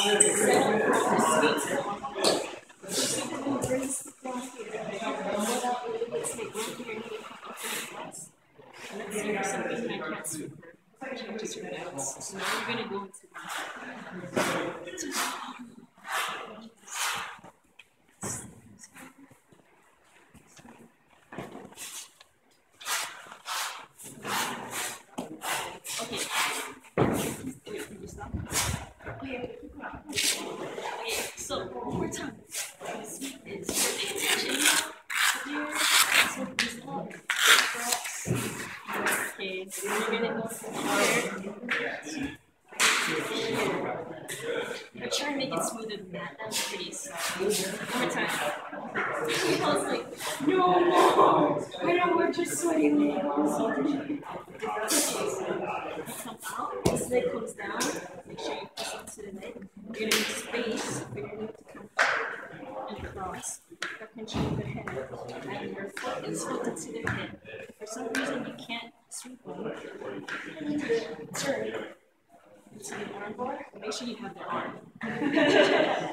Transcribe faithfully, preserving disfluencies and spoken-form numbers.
So now we're gonna go into okay. Okay, so one more time. It's pay attention. Here, so this up. Okay, so we're gonna go from here. I'm trying to make it smoother than that. That was pretty soft. One more time. I was like, no, no, I don't want your sweaty legs. Okay, so come out. This leg comes down. Make sure you push into the leg. You're going to need space for your knee to come up and cross. You're pinching the head. And your foot is hooked into the head. For some reason, you can't sweep them. You need to turn into the armbar. Make sure you have the arm.